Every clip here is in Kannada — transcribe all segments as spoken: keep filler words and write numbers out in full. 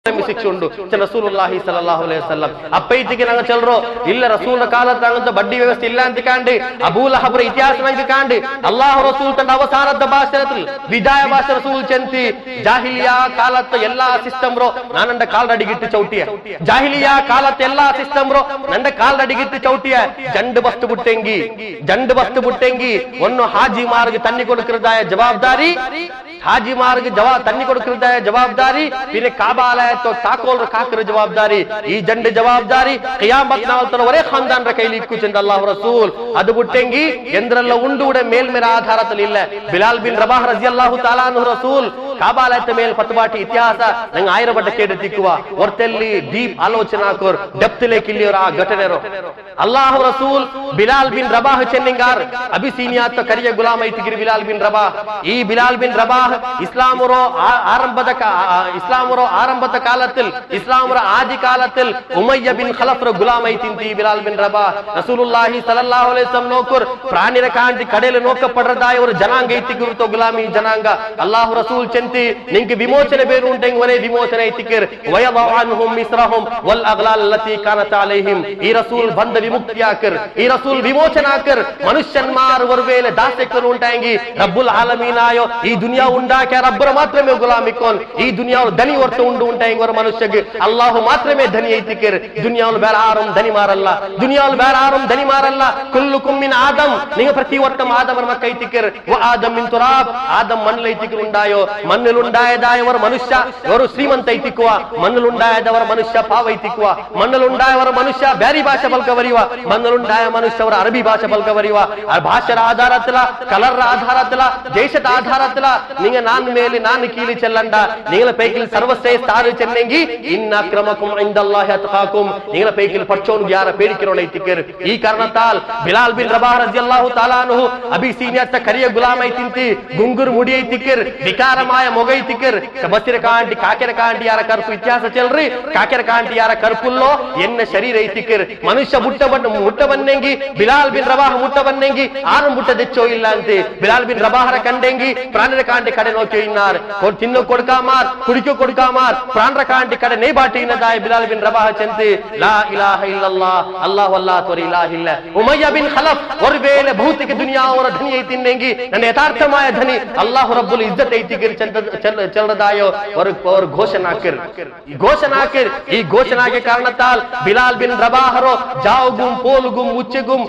ಶಿಕ್ಷುಂಡು ರಸೂಲುಲ್ಲಾಹಿ ಸಲ್ಲಲ್ಲಾಹು ಅಲೈಹಿ ವಸಲ್ಲಂ ಅಪ್ಪೈತಿಗೆ ನಂಗೆ ಚಲ್ರೋ ಇಲ್ಲ ರಸೂಲ್ ಕಾಲದ ನಂಗಂತ ಬಡ್ಡಿ ವ್ಯವಸ್ಥೆ ಇಲ್ಲ ಅಂತ ಕಾಂಡಿ ಅಬೂ ಲಹಬ್ರ ಇತಿಹಾಸ ನಂಗೆ ಕಾಂಡಿ ಅಲ್ಲಾಹ್ ರಸೂಲ್ ತಂಡ ಅವಸಾನದ ಭಾಷೆ ವಿದಾಯ ಭಾಷೆ ರಸೂಲ್ ಚಂತಿ ಜಾಹಿಲಿಯಾ ಕಾಲತ್ತ ಎಲ್ಲಾ ಸಿಸ್ಟಮ್ ರೋ ನಾನಂಡ ಕಾಲ್ರಡಿಗಿಟ್ಟು ಚೌಟಿಯ ಜಾಹಿಲಿಯಾ ಕಾಲತ್ತ ಎಲ್ಲಾ ಸಿಸ್ಟಮ್ ರೋ ನಂಡ ಕಾಲ್ರಡಿಗಿಟ್ಟು ಚೌಟಿಯ ಜಂಡು ಬಸ್ತು ಬುಟ್ಟೆಂಗಿ ಜಂಡು ಬಸ್ತು ಬುಟ್ಟೆಂಗಿ ಒಂದು ಹಾಜಿ ಮಾರ್ಗ ತನ್ನಿ ಕೊಡುಕಿರದಾಯ ಜವಾಬ್ದಾರಿ ಹಾಜಿ ಮಾರ್ಗ ಜವಾ ತನ್ನಿ ಕೊಡುಕಿರದಾಯ ಜವಾಬ್ದಾರಿ പിന്നെ ಕಾಬಾಲಯತೋ ತಾಕೋಲ್ರ ಕಾಕರ ಜವಾಬ್ದಾರಿ ಈ ಜಂಡ ಜವಾಬ್ದಾರಿ ಕಿಯಾಮತ್ ನಾವಲ್ತರ ಒರೇ ಖಾನ್ದಾನ್ ರ ಕೈಲಿ ಇಕ್ಕು ಚಂದ ಅಲ್ಲಾಹ್ ರಸೂಲ್ ಅದು ಬುಟ್ಟೆಂಗಿ ಎಂದ್ರಲ್ಲ ಉಂಡು ಉಡೆ ಮೇಲ್ಮೇರ ಆಧಾರದಲ್ಲಿ ಇಲ್ಲ ಬಿಲಾಲ್ ಬಿನ್ ರಬಾಹ್ ರಜಿಯಲ್ಲಾಹು ತಾಲಾ ಅನ್ಹು ರಸೂಲ್ ಕಾಬಾಲಯತ ಮೇಲ್ ಫತ್ವಾಟಿ ಇತಿಹಾಸ ನಂಗೆ ಆಯ್ರ ಬಡ್ಡ ಕೇಡ ತಿಕ್ಕುವ ಒರ್ತಲ್ಲಿ ಡೀಪ್ ಆಲೋಚನಾ ಕೋರ್ ಡೆಪ್ತ್ ಲೇಕಿಲ್ಲಿಯವರ ಆ ಘಟನೆರು ಅಲ್ಲಾಹ್ ರಸೂಲ್ ಬಿಲಾಲ್ ಬಿನ್ ರಬಾಹ್ ಚೆನ್ನಿಂಗಾರ್ ಅಬಿಸೀನಿಯಾತ ಕರಿಯ ಗುಲಾಮ ಐತಿಗಿರಿ ಬಿಲಾಲ್ ಬಿನ್ ರಬಾಹ್ ಈ ಬಿಲಾಲ್ ಬಿನ್ ರಬಾಹ್ ಇಸ್ಲಾಮರೋ ಆರಂಭದ ಇಸ್ಲಾಮರೋ ಆರಂಭದ ಕಾಲത്തിൽ ಇಸ್ಲಾಮರ ಆದಿ ಕಾಲത്തിൽ ಉಮಯ್ಯ ಬಿನ್ ಖಲಫ್ರ ಗುಲಾಮ ಐತಿಂತಿ ಬಿಲಾಲ್ ಬಿನ್ ರಬಾಹ್ ರಸೂಲುಲ್ಲಾಹಿ ಸಲ್ಲಲ್ಲಾಹು ಅಲೈಹಿ ವಸಲ್ಲಂ ನೋಕರ್ ಪ್ರಾಣಿರ ಕಾಂತಿ ಕಡೆಯಲ್ಲಿ ನೋಕಪಡರದಾಯವರು ಜನಾಂಗ ಐತಿಗಿರುತ್ತೋ ಗುಲಾಮಿ ಜನಾಂಗ ಅಲ್ಲಾಹ್ ರಸೂಲ್ ಚಂತಿ ನಿಂಗೆ ವಿಮೋಚನೆ ಬೇರು ಉಂಟೆಂಗ್ ವರೆ ವಿಮೋಚನೆ ಐತಿಕಿರ್ ವಯದೌ ಅನ್ಹುಂ ಮಿಸ್ರಹುಂ ವಲ್ ಅಗ್ಲಾಲ್ ಲತಿ ಕಾನತ್ ಅಲೈಹಿಂ ಈ ರಸೂಲ್ ಬಂದ ವಿಮುಕ್ತಿಯಾಕರ್ ಈ ರಸೂಲ್ ವಿಮೋಚನಾಕರ್ ಮನುಷ್ಯನ್ಮಾರ್ ವರ್ವೇಲೆ ದಾಸೆಕರು ಉಂಟಾಂಗಿ ರಬ್ಬುಲ್ ಆಲಮೀನ್ ಆಯೋ ಈ ದುನಿಯಾ ಉಂಡಾಕೆ ರಬ್ಬರ ಮಾತ್ರಮೇ ಗುಲಾಮಿಕೋನ್ ಈ ದುನಿಯಾ ಧನಿ ವರ್ತ ಉಂಡು ಉಂಟಾಂಗಿ ವರ ಮನುಷ್ಯಗೆ ಅಲ್ಲಾಹು ಮಾತ್ರಮೇ ಧನಿ ಐತಿಕಿರ್ ದುನಿಯಾಲ್ ಬೇರೆ ಆರಂ ಧನಿ ಮಾರಲ್ಲ ದುನಿಯಾಲ್ ಬೇರೆ ಆರಂ ಧನಿ ಮಾರಲ್ಲ ಕುಲ್ಲುಕುಂ ಮಿನ್ ಆದಂ ನಿಂಗೆ ಪ್ರತಿ ವರ್ತ ಆದಮರ ಮಕ್ಕ ಐತಿಕಿರ್ ವ ಆದಂ ಮಿನ್ ತುರಾಬ್ ಆದಂ ಮಣ್ಣು ಐತಿಕಿರ್ ಉಂಡಾಯೋ ಮಣ್ಣುಲುಂಡಾಯದಾಯವರ ಮನುಷ್ಯ ಇವರು ಶ್ರೀಮಂತ ಐತಿಕ್ಕುವ ಮಣ್ಣುಲುಂಡಾಯದವರ ಮನುಷ್ಯ ಪಾವ ಐತಿಕ್ಕುವ ಮಣ್ಣುಲುಂಡಾಯವರ ಮನುಷ್ಯ ಬ್ಯಾರಿ ಭಾಷೆ ಬಲ್ಕ ಬರೆಯುವ ಮಣ್ಣುಲುಂಡಾಯ ಮನುಷ್ಯವರ ಅರಬಿ ಭಾಷೆ ಬಲ್ಕ ಬರೆಯುವ ಭಾಷೆರ ಆಧಾರತ್ತಲ ಕಲರ್ ಆಧಾರತ್ತಲ ದೇಶದ ಆಧಾರತ್ತಲ ನಿಂಗ ನಾನ್ ಮೇಲೆ ನಾನು ಕೀಲಿ ಚೆಲ್ಲಂಡ ನಿಂಗಲ ಪೈಕಿಲ್ ಸರ್ವಶ್ರೇಷ್ಠ ಆರು ಚೆನ್ನಂಗಿ ಇನ್ನ ಅಕ್ರಮಕುಂ ಇಂದಲ್ಲಾಹಿ ಅತ್ಖಾಕುಂ ನಿಂಗಲ ಪೈಕಿಲ್ ಪಚ್ಚೋನ್ ಯಾರ ಪೇಡಿಕಿರೋಣ ಐತಿಕ್ಕರ್ ಈ ಕಾರಣತಾಲ್ ಬಿಲಾಲ್ ಬಿನ್ ರಬಾಹ್ ರಜಿಯಲ್ಲಾಹು ತಾಲಾ ಅನ್ಹು ಅಬಿಸೀನಿಯತ್ತ ಕರಿಯ ಗುಲಾಮ ಐತಿಂತಿ ಗುಂಗುರ್ ಮುಡಿ ಐತಿಕ್ಕರ್ ವಿಕಾರಮಾಯ ಮೊಗೈ ತಿಕ್ಕರ್ ಬಸಿರ ಕಾಂಟಿ ಕಾಕೆರ ಕಾಂಟಿ ಯಾರ ಕರ್ಪು ಇತಿಹಾಸ ಚೆಲ್ರಿ ಕಾಕೆರ ಕಾಂಟಿ ಯಾರ ಕರ್ಪುಲ್ಲೋ ಎನ್ನ ಶರೀರ ಐತಿಕ್ಕರ್ ಮನುಷ್ಯ ಮುಟ್ಟ ಬಣ್ಣ ಮುಟ್ಟ ಬನ್ನೆಂಗಿ ಬಿಲಾಲ್ ಬಿನ್ ರಬಾಹ್ ಮುಟ್ಟ ಬನ್ನೆಂಗಿ ಆರು ಮುಟ್ಟ ದೆಚ್ಚೋ ಇಲ್ಲ ಅಂತೆ ಬಿಲಾಲ್ ಬಿನ್ ರಬಾಹರ ಕಂಡೆಂಗಿ ಪ್ರಾಣರ ಕಾಂಟಿ ಕಡೆ ನೋಕಿ ಇನ್ನಾರ್ ತಿನ್ನೋ ಕೊಡ್ಕಾಮಾರ್ ಕುಡಿಕೋ ಕೊಡ್ಕಾಮಾರ್ ಪ್ರಾಣರ ಕಾಂಟಿ ಕಡೆ ನೇ ಬಾಟಿ ಇನ್ನದಾಯ ಬಿಲಾಲ್ ಬಿನ್ ರಬಾಹ್ ಚಂತಿ ಲಾ ಇಲಾಹ ಇಲ್ಲಲ್ಲಾಹ್ ಅಲ್ಲಾಹು ಅಲ್ಲಾ ತೋರಿ ಇಲಾಹ ಇಲ್ಲ ಉಮಯ್ಯ ಬಿನ್ ಖಲಫ್ ஒரு வேளை ಭೌತಿಕ ದುನಿಯಾ ಅವರ ಧನಿ ಐತಿನ್ನೆಂಗಿ ನನ್ನ ಯಥಾರ್ಥಮಾಯ ಧನಿ ಅಲ್ಲಾಹು ರಬ್ಬುಲ್ ಇಜ್ಜತ್ ಐತಿಗಿರ್ ಚಲ್ರದಾಯೋ और घोषणा कर घोषणा कर ಈ ಘೋಷಣೆಗೆ ಕಾರಣತಾಲ್ ಬಿಲಾಲ್ ಬಿನ್ ರಬಾಹರೋ ಜಾವುಗುಂ ಪೋಲುಗುಂ ಉಚ್ಚೆಗುಂ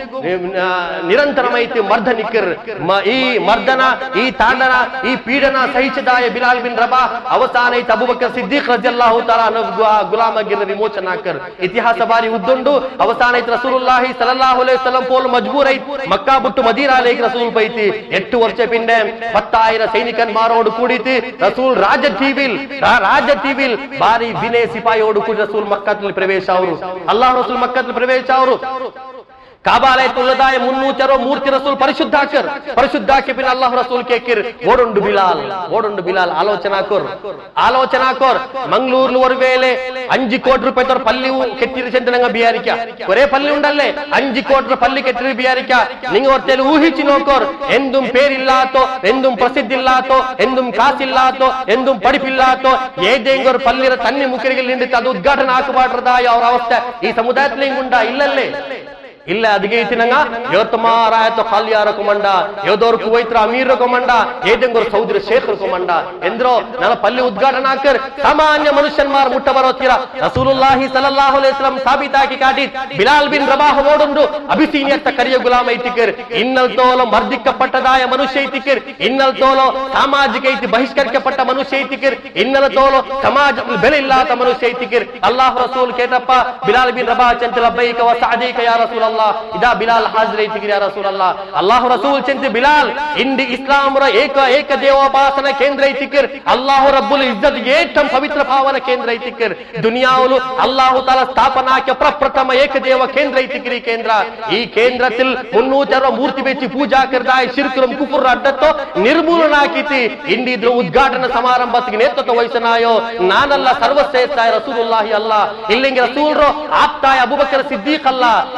ನಿರಂತರಮೈತಿ ಮರ್ದನಿಕರ್ ಈ ಮರ್ದನ ಈ ತಾಂಡನ ಈ ಪೀಡನ ಸಹಿಸದಾಯ ಬಿಲಾಲ್ ಬಿನ್ ರಬಾಹ್ ಅವಸಾನ ಐತಿ ಅಬೂಬಕರ್ ಸಿದ್ದಿಕ್ ರಜಿಯಲ್ಲಾಹು ತಾಲಾ ಅನ್ಹು ಗುಲಾಮಗಿರ ವಿಮೋಚನಾ ಕರ್ ಇತಿಹಾಸ ಬಾರಿ ಉದ್ದುಂಡು ಅವಸಾನ ಐತಿ ರಸೂಲುಲ್ಲಾಹಿ ಸಲ್ಲಲ್ಲಾಹು ಅಲೈಹಿ ವಸಲ್ಲಂ ಪೋಲ್ ಮಜ್ಬೂರ್ ಐತಿ ಮಕ್ಕಾ ಬಿಟ್ಟು ಮದೀನಾ ಲೇಕ್ ರಸೂಲ್ ಪೈತಿ ಎಟ್ಟು ವರ್ಷ ಪಿಂಡೆ ಪತ್ತಾಯಿರ ಸೈನಿಕನ್ ಮಾರೋಡು ಕೂಡಿತಿ ರಸೂಲ್ ರಾಜ ಟಿವಿಲ್ ರಾಜ ಟಿವಿಲ್ ಬಾರಿ ವಿನಯ ಸಿಪಾಯಿಯೋಡು ಕೂಡ ರಸೂಲ್ ಮಕ್ಕದಲ್ಲಿ ಪ್ರವೇಶ ಅವರು ಅಲ್ಲಾಹ್ ರಸೂಲ್ ಮಕ್ಕದಲ್ಲಿ ಪ್ರವೇಶ ಅವರು ಕಾಬಾಲಯತುಲ್ಲದಾಯ ಮುನ್ನೂಚರೋ ಮೂರ್ತಿ ರಸೂಲ್ ಪರಿಶುದ್ಧಾಕರ್ ಪರಿಶುದ್ಧಾಕೆ ಬಿನ್ ಅಲ್ಲಾಹ್ ರಸೂಲ್ ಕೇಕಿರ್ ಓಡೊಂಡು ಬಿಲಾಲ್ ಓಡೊಂಡು ಬಿಲಾಲ್ ಆಲೋಚನಾ ಕೋರ್ ಆಲೋಚನಾ ಕೋರ್ ಮಂಗಳೂರ್ಲು ഒരു വേಳೆ അഞ്ച് കോടി രൂപ തൊർ പല്ലി കെട്ടിരി ചെന്തനങ്ങ ബിയാരിക്ക ഒരേ പല്ലി ഉണ്ടല്ലേ അഞ്ച് കോടി പല്ലി കെട്ടിരി ബിയാരിക്ക നിങ്ങ ഒറ്റൽ ഊഹിച്ചു നോക്കോർ എന്തും പേരില്ലാത്തോ എന്തും പ്രസിദ്ധില്ലാത്തോ എന്തും കാസില്ലാത്തോ എന്തും പഠിപ്പില്ലാത്തോ ഏതെങ്കിലും ഒരു പല്ലിര തന്നെ മുഖരികൾ നിന്നിട്ട് അത് ഉദ്ഘാടനം ആക്കുപാടുന്നതായ ഒരു അവസ്ഥ ഈ സമുദായത്തിലേക്കും ഉണ്ടാ ഇല്ലല്ലേ ಇಲ್ಲ ಅದಕ್ಕೆ ಐತಿನಂಗ ಯೋತಮಾರಾಯತ ಖಾಲಿಯಾರ ಕೊಮಂಡ ಯೋದೋರ್ ಕುವೈತ್ರ ಅಮೀರ್ ಕೊಮಂಡ ಏದಂಗೋರ್ ಸೌದಿರ ಶೇಖ್ ಕೊಮಂಡ ಎಂದ್ರೋ ನನ್ನ ಪಲ್ಲಿ ಉದ್ಘಾಟನಾ ಆಕರ್ ಸಾಮಾನ್ಯ ಮನುಷ್ಯನ್ಮಾರ್ ಮುಟ್ಟ ಬರೋತೀರ ರಸೂಲುಲ್ಲಾಹಿ ಸಲ್ಲಲ್ಲಾಹು ಅಲೈಹಿ ವಸಲ್ಲಂ ಸಾಬೀತಾಕಿ ಕಾಟಿ ಬಿಲಾಲ್ ಬಿನ್ ರಬಾಹ್ ಓಡುಂಡು ಅಬಿಸೀನಿಯತ್ತ ಕರಿಯ ಗುಲಾಮ ಐತಿಕರ್ ಇನ್ನಲ್ ತೋಲೋ ಮರ್ದಿಕ್ಕಪಟ್ಟದಾಯ ಮನುಷ್ಯ ಐತಿಕರ್ ಇನ್ನಲ್ ತೋಲೋ ಸಾಮಾಜಿಕ ಐತಿ ಬಹಿಷ್ಕರಿಸಲ್ಪಟ್ಟ ಮನುಷ್ಯ ಐತಿಕರ್ ಇನ್ನಲ್ ತೋಲೋ ಸಮಾಜದಲ್ಲಿ ಬೆಲೆ ಇಲ್ಲದ ಮನುಷ್ಯ ಐತಿಕರ್ ಅಲ್ಲಾಹ್ ರಸೂಲ್ ಕೇಟಪ್ಪ ಬಿಲಾಲ್ ಬಿನ್ ರಬಾಹ್ ಚಂತ ಲಬ್ಬೈಕ ವ ಸಅದೀಕ ಯಾ ರಸೂಲ್ ಇದ ಬಿಲಾಲ್ ಹಾಜರ್ ಐತಿಗಿರಿ ಯಾ ರಸೂಲಲ್ಲಾಹ್ ಅಲ್ಲಾಹ್ ರಸೂಲ್ ಚಂತಿ ಬಿಲಾಲ್ ಇಂಡಿ ಇಸ್ಲಾಮರ ಏಕ ಏಕ ದೇವೋಪಾಸನ ಕೇಂದ್ರ ಐತಿಕರ್ ಅಲ್ಲಾಹ್ ರಬ್ಬುಲ್ ಇಜ್ಜತ್ ಏಟಂ ಪವಿತ್ರ ಭಾವನ ಕೇಂದ್ರ ಐತಿಕರ್ ದುನಿಯಾವುಲು ಅಲ್ಲಾಹ್ ತಾಲಾ ಸ್ಥಾಪನಾಕ್ಕೆ ಪ್ರಪ್ರಥಮ ಏಕ ದೇವ ಕೇಂದ್ರ ಐತಿಗಿರಿ ಕೇಂದ್ರ ಈ ಕೇಂದ್ರത്തിൽ ಮುನ್ನೂರ ಮೂರ್ತಿ ಬೆಚ್ಚಿ ಪೂಜಾ ಕರ್ದಾಯ ಶಿರ್ಕುರಂ ಕುಫುರ್ ಅಡ್ಡತ್ತೋ ನಿರ್ಮೂಲನ ಹಾಕಿತಿ ಇಂಡಿ ಇದ್ರ ಉದ್ಘಾಟನಾ ಸಮಾರಂಭಕ್ಕೆ ನೇತೃತ್ವ ವಹಿಸನಾಯೋ ನಾನಲ್ಲ ಸರ್ವಶ್ರೇಷ್ಠ ರಸೂಲುಲ್ಲಾಹಿ ಅಲ್ಲ ಇಲ್ಲಿಂಗೆ ರಸೂಲ್ರು ಆಪ್ತಾಯ ಅಬೂಬಕರ್ ಸಿದ್ದೀಕ್ ಅಲ್ಲ ಇಲ್ಲಿಂಗೆ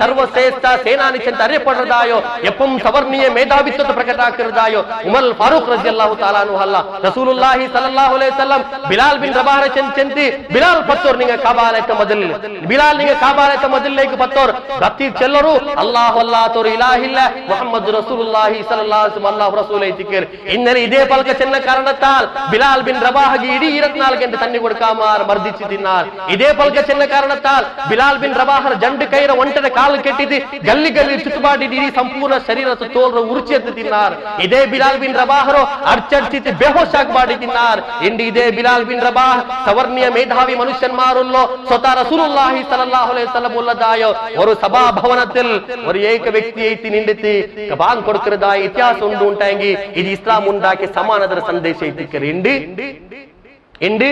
ಸರ್ವಶ್ರೇಷ್ಠ ಸೇನಾನಿ ಚೆಂತ ಅರಿಯಪಡದಾಯೋ ಎಪ್ಪಂ ಸವರ್ಣೀಯ ಮೇಧಾವಿತ್ವದ ಪ್ರಕಟ ಆಗಿರದಾಯೋ ಉಮರ್ ಫಾರೂಕ್ ರಜಿಯಲ್ಲಾಹು ತಾಲಾ ಅನ್ಹು ಅಲ್ಲ ರಸೂಲುಲ್ಲಾಹಿ ಸಲ್ಲಲ್ಲಾಹು ಅಲೈಹಿ ವಸಲ್ಲಂ ಬಿಲಾಲ್ ಬಿನ್ ರಬಾಹ ಚೆಂತ ಚೆಂತಿ ಬಿಲಾಲ್ ಪತ್ತೋರ್ ನಿಂಗೆ ಕಾಬಾಲೈತ ಮೊದಲು ಬಿಲಾಲ್ ನಿಂಗೆ ಕಾಬಾಲೈತ ಮೊದಲೇಗೆ ಪತ್ತೋರ್ ಗತಿ ಚೆಲ್ಲರು ಅಲ್ಲಾಹು ಅಲ್ಲಾ ತೋರು ಇಲಾಹಿಲ್ಲ ಮುಹಮ್ಮದ್ ರಸೂಲುಲ್ಲಾಹಿ ಸಲ್ಲಲ್ಲಾಹು ಅಲೈಹಿ ವಸಲ್ಲಂ ಅಲ್ಲಾಹು ರಸೂಲ್ ಐತಿಕರ್ ಇನ್ನಲೆ ಇದೇ ಪಲ್ಕ ಚೆನ್ನ ಕಾರಣತಾಲ್ ಬಿಲಾಲ್ ಬಿನ್ ರಬಾಹಗೆ ಇಡೀ ಇಪ್ಪತ್ನಾಲ್ಕು ಗಂಟೆ ತನ್ನಿ ಕೊಡ್ಕಾಮಾರ್ ಮರ್ದಿಸಿ ತಿನ್ನಾರ್ ಇದೇ ಪಲ್ಕ ಚೆನ್ನ ಕಾರಣತಾಲ್ ಬಿಲಾಲ್ ಬಿನ್ ರಬಾಹರ ಜಂಡು ಕೈರ ಒಂಟದ ಕಾಲು ಕೆಟ್ಟಿದ್ದು ಗಲ್ಲಿ ಗಲ್ಲಿ ಚುತ್ತುಬಾಡಿ ಇಡೀ ಸಂಪೂರ್ಣ ಶರೀರ ತೋಲ್ರ ಉರುಚಿ ಎದ್ದು ತಿನ್ನಾರ್ ಇದೇ ಬಿಲಾಲ್ ಬಿನ್ ರಬಾಹರು ಅರ್ಚರ್ಚಿತ್ ಬೇಹೋಶ್ ಬಾಡಿ ತಿನ್ನಾರ್ ಇಂಡಿ ಇದೇ ಬಿಲಾಲ್ ಬಿನ್ ರಬಾಹ್ ಸವರ್ಣೀಯ ಮೇಧಾವಿ ಮನುಷ್ಯನ್ಮಾರುಲ್ಲೋ ಸ್ವತಃ ರಸೂಲುಲ್ಲಾಹಿ ಸಲ್ಲಲ್ಲಾಹು ಅಲೈಹಿ ವಸಲ್ಲಂ ಉಲ್ಲದಾಯೋ ഒരു സഭാഭവനത്തിൽ ഒരു ഏക വ്യക്തിയെ നിണ്ടെത്തി കബാൻ കൊടുക്കുന്നതായ ഇತಿഹാസം ഉണ്ട് ഉണ്ടായെങ്കിൽ ഇത് ഇസ്ലാം ഉണ്ടാക്കിയ സമാനതര സന്ദേശം എത്തിക്കർ ഉണ്ട് ഉണ്ട്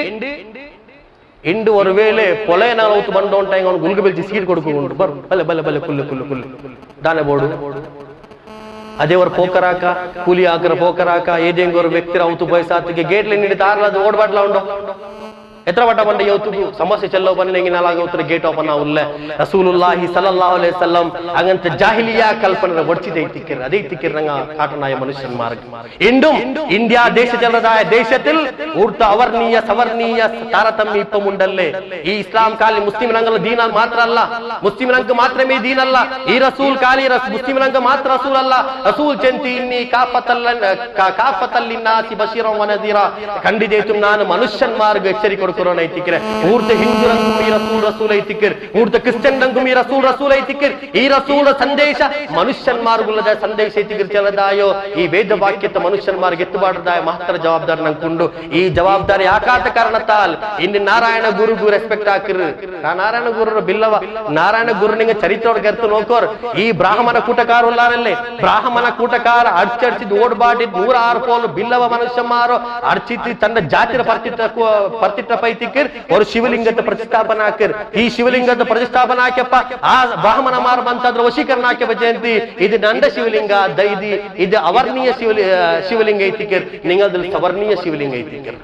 ಇಂಡು ಒಂದು ವೇಳೆ ಪೊಲೆನ ಅವತ್ತು ಬಂದು ಉಂಟಾಗ ಅವ್ನು ಗುಲ್ಗ ಬೆಲ್ಚಿ ಸೀಟ್ ಕೊಡ್ಕೊಂಡು ಬರ್ ಬಲೆ ಬಲೆ ಬಲೆ ಕುಲ್ಲು ಕುಲ್ಲು ಕುಲ್ಲು ದಾನೆ ಬೋರ್ಡು ಅದೇ ಅವ್ರ ಪೋಕರಾಕ ಕೂಲಿ ಹಾಕರ ಪೋಕರಾಕ ಏಜೆಂಗ್ ಅವ್ರ ವ್ಯಕ್ತಿ ಅವತ್ತು ಬಯಸಾತಿಗೆ ಗೇಟ್ಲಿ ನೀಡಿ ತಾರಲಾದ ಓಡ್ಬಾಡ್ಲ ಉಂಡು ಎತ್ರ ಬಟ್ಟ ಬಂಡ ಇವತ್ತು ಸಮಸ್ಯೆ ಚೆಲ್ಲೋ ಬನ್ನೆಂಗಿ ನಾಲಾಗ ಗೇಟ್ ಓಪನ್ ಆವುಲ್ಲ ರಸೂಲುಲ್ಲಾಹಿ ಸಲ್ಲಲ್ಲಾಹು ಅಲೈಹಿ ವಸಲ್ಲಂ അങ്ങനത്തെ ജാഹിലിയ കൽപ്പന വടിച്ചിതേ തിക്കർ അതേ തിക്കർ നങ്ങ കാട്ടനായ മനുഷ്യന്മാർ ഇന്തും ഇന്ത്യ ദേശജനതായ ദേശത്തിൽ ഊർത്ത അവർണീയ സവർണീയ താരതമ്യം ഇപ്പം ഉണ്ടല്ലേ ഈ ഇസ്ലാം കാലി മുസ്ലിം രംഗ ദീന മാത്രമല്ല മുസ്ലിം രംഗ മാത്രമേ ദീനല്ല ഈ റസൂൽ കാലി മുസ്ലിം രംഗ മാത്ര റസൂൽ അല്ല റസൂൽ ചെന്തി ഇന്നി കാഫത്തല്ലൻ കാഫത്തല്ലിന്നാസി ബശീറൻ വനദീറ ಖಂಡಿತೇತು ನಾನು ಮನುಷ್ಯನ್ಮಾರ್ಗ ಎಚ್ಚರಿಕೆ ಕೊಡೋಣ ಐತಿಕರೆ ಊರ್ತ ಹಿಂದೂ ರಂಗು ಈ ರಸೂಲ್ ರಸೂಲ್ ಐತಿಕರ್ ಊರ್ತ ಕ್ರಿಶ್ಚಿಯನ್ ರಂಗು ಈ ರಸೂಲ್ ರಸೂಲ್ ಐತಿಕರ್ ಈ ರಸೂಲ್ ಸಂದೇಶ ಮನುಷ್ಯನ್ಮಾರ್ಗುಲ್ಲದ ಸಂದೇಶ ಐತಿಕರ್ ಚಲದಾಯೋ ಈ ವೇದ ವಾಕ್ಯದ ಮನುಷ್ಯನ್ಮಾರ್ಗ ಎತ್ತುಬಾಡದಾಯ ಮಹತ್ತರ ಜವಾಬ್ದಾರಿ ನಂಕೊಂಡು ಈ ಜವಾಬ್ದಾರಿ ಆಕಾತ ಕಾರಣತಾಲ್ ಇನ್ನು ನಾರಾಯಣ ಗುರುಗೂ ರೆಸ್ಪೆಕ್ಟ್ ಹಾಕಿರ್ ನಾರಾಯಣ ಗುರು ಬಿಲ್ಲವ ನಾರಾಯಣ ಗುರು ನಿಂಗೆ ಚರಿತ್ರೆ ಗರ್ತು ನೋಕೋರ್ ಈ ಬ್ರಾಹ್ಮಣ ಕೂಟಕಾರ ಉಲ್ಲಾರಲ್ಲೇ ಬ್ರಾಹ್ಮಣ ಕೂಟಕಾರ ಅಡ್ಚರ್ಚಿದ್ ಓಡ್ಬಾಡಿದ್ ನೂರ ಆರು ಪೋಲು ಬಿಲ್ಲವ ಮನುಷ್ಯನ್ಮಾರು ಅರ್ಚಿತಿ ತನ್ನ ಜಾತಿರ ಪರ್ತಿಟ್ಟ ಪರ್ತಿಟ್ಟ ಪೈತಿಕರ್ ಅವರು ಶಿವಲಿಂಗದ ಪ್ರತಿಷ್ಠಾಪನಾ ಹಾಕಿರ್ ಈ ಶಿವಲಿಂಗದ ಪ್ರತಿಷ್ಠಾಪನಾ ಹಾಕ್ಯಪ್ಪ ಆ ಬ್ರಾಹ್ಮಣ ಮಾರ್ ಬಂತಾದ್ರ ವಶೀಕರಣ ಹಾಕ್ಯಪ್ಪ ಜಯಂತಿ ಇದು ನಂದ ಶಿವಲಿಂಗ ದೈದಿ ಇದು ಅವರ್ಣೀಯ ಶಿವಲಿ ಶಿವಲಿಂಗ ಐತಿಕರ್ ನಿಂಗದಲ್ಲಿ ಸವರ್ಣೀಯ ಶಿವಲಿಂಗ ಐತಿಕರ್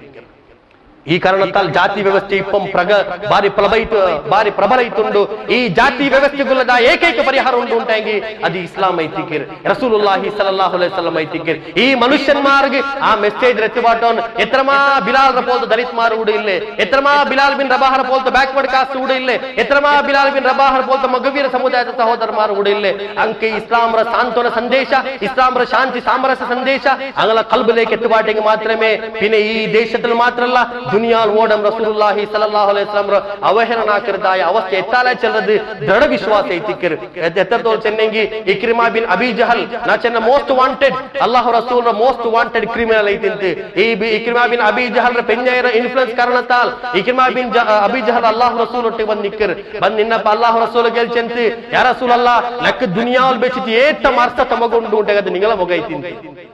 ಈ ಕಾರಣತ್ತಾಲ್ ಜಾತಿ ವ್ಯವಸ್ಥೆ ಇಪ್ಪಂ ಪ್ರಗ ಬಾರಿ ಪ್ರಬಲೈತು ಬಾರಿ ಪ್ರಬಲೈತುಂಡು ಈ ಜಾತಿ ವ್ಯವಸ್ಥೆಗುಲ್ಲದ ಏಕೈಕ ಪರಿಹಾರ ಉಂಟು ಉಂಟಾಗಿ ಅದು ಇಸ್ಲಾಂ ಐತಿಕಿರ್ ರಸೂಲುಲ್ಲಾಹಿ ಸಲ್ಲಲ್ಲಾಹು ಅಲೈಹಿ ವಸಲ್ಲಂ ಐತಿಕಿರ್ ಈ ಮನುಷ್ಯನ್ಮಾರ್ಗೆ ಆ ಮೆಸೇಜ್ ರೆತ್ತಿಬಾಟೋನ್ ಎತ್ರಮಾ ಬಿಲಾಲ್ ರಪೋಲ್ತ ದಲಿತ್ ಮಾರು ಉಡು ಇಲ್ಲೇ ಎತ್ರಮಾ ಬಿಲಾಲ್ ಬಿನ್ ರಬಾಹ ರಪೋಲ್ತ ಬ್ಯಾಕ್ವರ್ಡ್ ಕಾಸ್ಟ್ ಉಡು ಇಲ್ಲೇ ಎತ್ರಮಾ ಬಿಲಾಲ್ ಬಿನ್ ರಬಾಹ ರಪೋಲ್ತ ಮಗವೀರ ಸಮುದಾಯದ ಸಹೋದರ ಮಾರು ಉಡು ಇಲ್ಲೇ ಅಂಕೆ ಇಸ್ಲಾಂರ ಸಾಂತ್ವನ ಸಂದೇಶ ಇಸ್ಲಾಂರ ಶಾಂತಿ ಸಾಮರಸ್ಯ ಸಂದೇಶ ಅಂಗಲ ಕಲ್ಬಲೇಕ್ ಎತ್ತುಬಾಟಿಗೆ ಮಾತ್ರಮೇ ಪಿನೆ ಈ ದೇಶದಲ್ಲಿ ಮಾತ್ರ ಅಲ್ಲ ದುನಿಯಾಲ್ ಓಡಂ ರಸೂಲುಲ್ಲಾಹಿ ಸಲ್ಲಲ್ಲಾಹು ಅಲೈಹಿ ವಸಲ್ಲಂ ಅವಹೇಳನ ಹಾಕಿರದಾಯ ಅವಸ್ಥೆ ಎತ್ತಾಲ ಚೆಲ್ಲದು ದೃಢ ವಿಶ್ವಾಸ ಐತಿಕರ್ ಎತ್ತರ್ತೋಲ್ ಚೆನ್ನಂಗಿ ಇಕ್ರಿಮಾ ಬಿನ್ ಅಬಿ ಜಹಲ್ ನಾ ಚೆನ್ನ ಮೋಸ್ಟ್ ವಾಂಟೆಡ್ ಅಲ್ಲಾಹು ರಸೂಲ್ ಮೋಸ್ಟ್ ವಾಂಟೆಡ್ ಕ್ರಿಮಿನಲ್ ಐತಿಂತೆ ಈ ಇಕ್ರಿಮಾ ಬಿನ್ ಅಬಿ ಜಹಲ್ ಪೆಂಜೈರ ಇನ್ಫ್ಲುಯೆನ್ಸ್ ಕಾರಣತಾಲ್ ಇಕ್ರಿಮಾ ಬಿನ್ ಅಬಿ ಜಹಲ್ ಅಲ್ಲಾಹು ರಸೂಲ್ ಒಟ್ಟಿಗೆ ಬಂದ್ ನಿಕ್ಕರ್ ಬಂದ್ ನಿನ್ನಪ್ಪ ಅಲ್ಲಾಹು ರಸೂಲ್ ಗೆಲ್ಚಂತಿ ಯಾ ರಸೂಲ್ ಅಲ್ಲಾ ಲಕ್ಕ ದುನಿಯಾಲ್ ಬೆಚಿತಿ ಏತ ಮಾರ್ಸ ತಮಗೊಂಡು ಉಂಟಾಗದ ನಿಂಗಲ ಮೊಗ ಐತಿಂತೆ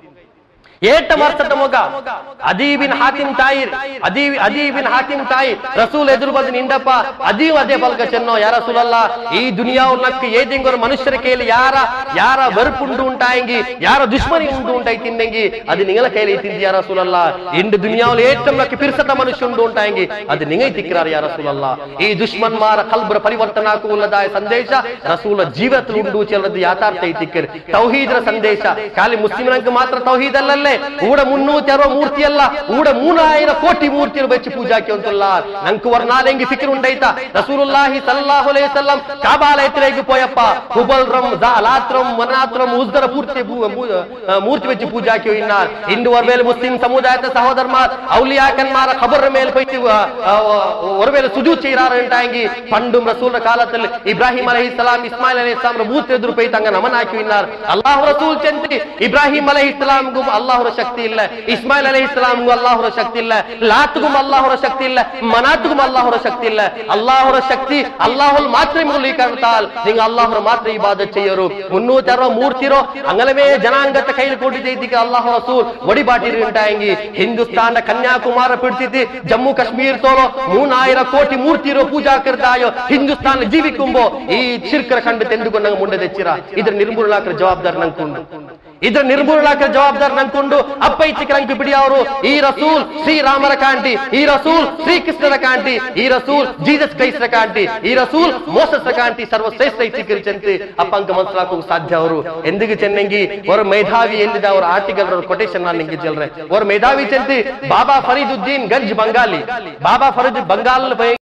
ಏಟ ವರ್ಷದ ಮೊಗ ಅದೀಬಿನ್ ಹಾತಿಮ್ ತಾಯಿ ಅದೀ ಅದೀಬಿನ್ ಹಾತಿಮ್ ತಾಯಿ ರಸೂಲ್ ಎದುರು ಬಂದು ನಿಂದಪ್ಪ ಅದೀವ್ ಅದೇ ಬಲ್ಕ ಚೆನ್ನೋ ಯಾ ರಸೂಲಲ್ಲ ಈ ದುನಿಯಾವುನಕ್ಕೆ ಏದಿಂಗರು ಮನುಷ್ಯರ ಕೈಲಿ ಯಾರ ಯಾರ வெறுப்புண்டு ಉಂಟಾಯಂಗಿ ಯಾರ ದುಶ್ಮನಿ ಉಂಟು ಉಂಟಾಯಿ ತಿಂದಂಗಿ ಅದು ನಿಂಗಲ ಕೈಲಿ ತಿಂದಿ ಯಾ ರಸೂಲಲ್ಲ ಇಂದು ದುನಿಯಾವುಲ್ ಏಟಂನಕ್ಕೆ ಪಿರ್ಸತ ಮನುಷ್ಯ ಉಂಟು ಉಂಟಾಯಂಗಿ ಅದು ನಿಂಗೈ ತಿಕ್ರಾರ ಯಾ ರಸೂಲಲ್ಲ ಈ ದುಶ್ಮನ್ಮಾರ ಕಲ್ಬರ ಪರಿವರ್ತನಾಕು ಉಲ್ಲದಾಯ ಸಂದೇಶ ರಸೂಲ ಜೀವತ್ ಉಂಡು ಚೆಲ್ಲದು ಯಾತಾರ್ಥ ಐತಿಕ್ಕರ್ ತೌಹೀದ್ರ ಸಂದೇಶ ಖಾಲಿ ಮುಸ್ಲಿಮರಂಗೆ ಮಾತ್ರ ತೌಹೀದ್ ಅಲ್ಲಲ್ಲೇ ಊಡ ಮುನ್ನೂತಿ ಅರವ ಮೂರ್ತಿ ಅಲ್ಲ ಊಡ ಮೂನಾಯಿರ ಕೋಟಿ ಮೂರ್ತಿಯನ್ನು ಬೆಚ್ಚಿ ಪೂಜಾಕಿ ಅಂತಲ್ಲ ನಂಕು ವರ್ನಾಲೆಂಗಿ ಫಿಕ್ರ್ ಉಂಟೈತ ರಸೂಲುಲ್ಲಾಹಿ ಸಲ್ಲಲ್ಲಾಹು ಅಲೈಹಿ ವಸಲ್ಲಂ ಕಾಬಾಲಯತ್ರೆಗೆ ಪೋಯಪ್ಪ ಹುಬಲ್ರಂ ಲಾತ್ರಂ ಮನಾತ್ರಂ ಉಜ್ದರ ಪೂರ್ತಿ ಮೂರ್ತಿ ಬೆಚ್ಚಿ ಪೂಜಾಕಿ ಇನ್ನಾರ್ ಇಂದು ವರ್ವೇಲೆ ಮುಸ್ಲಿಂ ಸಮುದಾಯದ ಸಹೋದರಮಾರ್ ಔಲಿಯಾಕನ್ಮಾರ ಖಬರ್ ಮೇಲೆ ಪೈತಿ ವರ್ವೇಲೆ ಸುಜೂದ್ ಚೀರಾರ ಉಂಟಾಂಗಿ ಪಂಡು ರಸೂಲ ಕಾಲದಲ್ಲಿ ಇಬ್ರಾಹಿಂ ಅಲೈಹಿಸ್ಸಲಾಂ ಇಸ್ಮಾಯಿಲ್ ಅಲೈಹಿಸ್ಸಲಾಂ ಮೂರ್ತಿ ಎದುರು ಪೈತಂಗ ನಮನ ಹಾಕಿ ಇನ್ನಾರ್ ಅಲ್ಲಾಹು ರಸೂಲ್ ಚಂತಿ ಇಬ್ರಾಹಿಂ ಅಲೈಹಿಸ್ಸಲಾಂ ಗು ಅಲ್ಲಾಹು ಶಕ್ತಿ ಇಲ್ಲ ಇಸ್ಮಾಯಿಲ್ ಅಲೈಹಿಸ್ಸಲಾಂ ಅಲ್ಲಾಹರ ಶಕ್ತಿ ಇಲ್ಲ ಲಾತ್ಗೂ ಅಲ್ಲಾಹರ ಶಕ್ತಿ ಇಲ್ಲ ಮನಾತ್ಗೂ ಅಲ್ಲಾಹರ ಶಕ್ತಿ ಇಲ್ಲ ಅಲ್ಲಾಹರ ಶಕ್ತಿ ಅಲ್ಲಾಹುಲ್ ಮಾತ್ರ ಮೂಲೀಕರಣತಾಲ್ ನಿಂಗೆ ಅಲ್ಲಾಹರ ಮಾತ್ರ ಇಬಾದತ್ ಚೆಯ್ಯರು ಮುನ್ನೂತಿ ಅರವ ಮೂರ್ತಿರೋ ಅಂಗಲವೇ ಜನಾಂಗತ ಕೈಲಿ ಕೊಟ್ಟಿದ್ದೆ ಇದಕ್ಕೆ ಅಲ್ಲಾಹು ರಸೂಲ್ ಒಡಿಬಾಟಿರಿ ಉಂಟಾಯಂಗಿ ಹಿಂದೂಸ್ತಾನ ಕನ್ಯಾಕುಮಾರ ಪಿಡ್ತಿದ್ದಿ ಜಮ್ಮು ಕಾಶ್ಮೀರ್ ತೋರೋ ಮೂನಾಯಿರ ಕೋಟಿ ಮೂರ್ತಿರೋ ಪೂಜಾ ಕರ್ದಾಯೋ ಹಿಂದೂಸ್ತಾನ ಜೀವಿಕುಂಬೋ ಈ ಶಿರ್ಕರ ಖಂಡ ತೆಂದುಕೊಂಡಂಗ ಮುಂದೆ ತೆಚ್ಚಿರ ಇದ್ರ ನಿರ್ಮೂಲನಾಕರ ಜವಾಬ್ದಾರಿ ನಂಗೆ ಇದರ ನಿರ್ಮೂಲನಕ್ಕೆ ಜವಾಬ್ದಾರಿ ನಂಕೊಂಡು ಅಪ್ಪ ಇಚ್ಚಿಕೆ ರಂಕು ಬಿಡಿ ಅವರು ಈ ರಸೂಲ್ ಶ್ರೀರಾಮರ ಕಾಂಟಿ, ಈ ರಸೂಲ್ ಶ್ರೀಕೃಷ್ಣರ ಕಾಂಟಿ, ಈ ರಸೂಲ್ ಜೀಸಸ್ ಕ್ರೈಸ್ತರ ಕಾಂಟಿ, ಈ ರಸೂಲ್ ಮೋಸಸ್ರ ಕಾಂಟಿ ಸರ್ವಶ್ರೇಷ್ಠ ಇಚ್ಚಿಕರಿಚಂತೆ ಅಪ್ಪಂಕ ಮನಸ್ಸಾಕು ಸಾಧ್ಯ ಅವರು ಎಂದಿಗೂ ಚೆನ್ನಂಗಿ ಅವರ ಮೇಧಾವಿ ಎಂದಿದ ಅವರ ಆರ್ಟಿಕಲ್ ಕೊಟೇಶನ್ ನಾನು ನಿಂಗೆ ಚಲ್ರೆ ಅವರ ಮೇಧಾವಿ ಚಂತಿ ಬಾಬಾ ಫರೀದುದ್ದೀನ್ ಗಂಜ್ ಬಂಗಾಲಿ, ಬಾಬಾ ಫರೀದ್ ಬಂಗಾಲ್